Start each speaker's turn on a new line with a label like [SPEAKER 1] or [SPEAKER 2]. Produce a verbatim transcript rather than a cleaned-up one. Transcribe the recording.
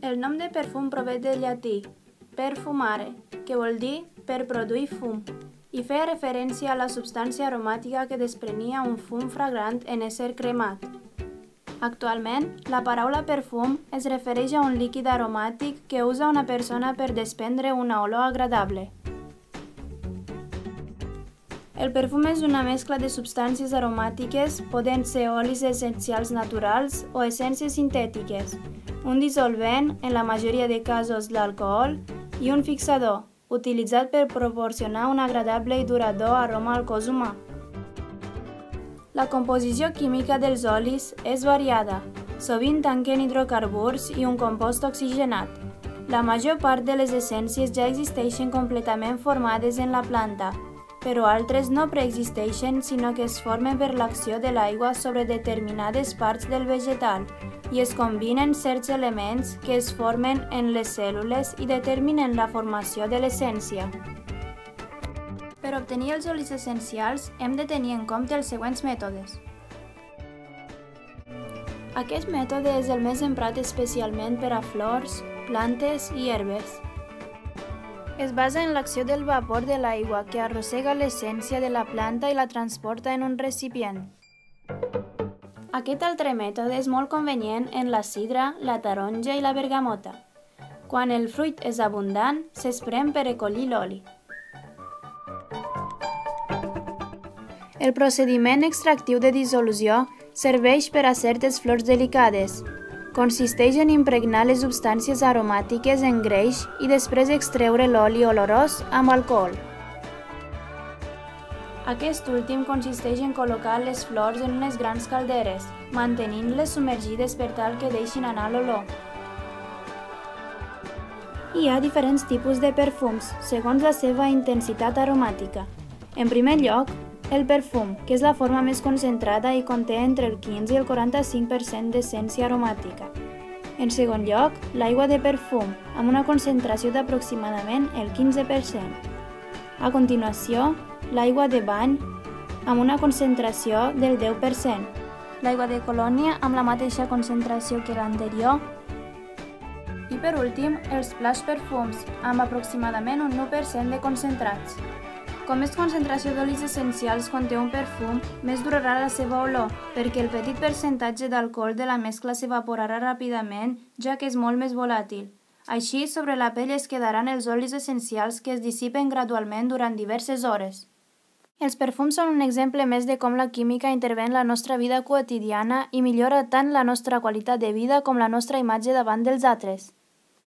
[SPEAKER 1] El nom de perfum prové del llatí perfumare, que vol dir per produir fum, i feia referència a la substància aromàtica que desprenia un fum fragrant en ésser cremat. Actualment, la paraula perfum es refereix a un líquid aromàtic que usa una persona per desprendre una olor agradable. El perfum és una mescla de substàncies aromàtiques, podent ser olis essencials naturals o essències sintètiques, un dissolvent, en la majoria de casos l'alcohol, i un fixador, utilitzat per proporcionar un agradable i durador aroma al cos humà. La composició química dels olis és variada, sovint tanquen hidrocarburs i un compost oxigenat. La major part de les essències ja existeixen completament formades en la planta, però altres no preexisteixen sinó que es formen per l'acció de l'aigua sobre determinades parts del vegetal i es combinen certs elements que es formen en les cèl·lules i determinen la formació de l'essència. Per obtenir els olis essencials hem de tenir en compte els següents mètodes. Aquest mètode és el més emprat especialment per a flors, plantes i herbes. Es basa en l'acció del vapor de l'aigua que arrossega l'essència de la planta i la transporta en un recipient. Aquest altre mètode és molt convenient en la sidra, la taronja i la bergamota. Quan el fruit és abundant, s'esprem per recollir l'oli. El procediment extractiu de dissolució serveix per a certes flors delicades. Consisteix en impregnar les substàncies aromàtiques en greix i després extreure l'oli olorós amb alcohol. Aquest últim consisteix en col·locar les flors en unes grans calderes, mantenint-les submergides per tal que deixin anar l'olor. Hi ha diferents tipus de perfums, segons la seva intensitat aromàtica. En primer lloc, el perfum, que és la forma més concentrada i conté entre el quinze i el quaranta-cinc per cent d'essència aromàtica. En segon lloc, l'aigua de perfum, amb una concentració d'aproximadament el quinze per cent. A continuació, l'aigua de bany, amb una concentració del deu per cent. L'aigua de colònia, amb la mateixa concentració que l'anterior. I per últim, els splash perfums, amb aproximadament un nou per cent de concentrats. Com més concentració d'olis essencials conté un perfum, més durarà la seva olor, perquè el petit percentatge d'alcohol de la mescla s'evaporarà ràpidament, ja que és molt més volàtil. Així, sobre la pell es quedaran els olis essencials que es dissipen gradualment durant diverses hores. Els perfums són un exemple més de com la química intervé en la nostra vida quotidiana i millora tant la nostra qualitat de vida com la nostra imatge davant dels altres.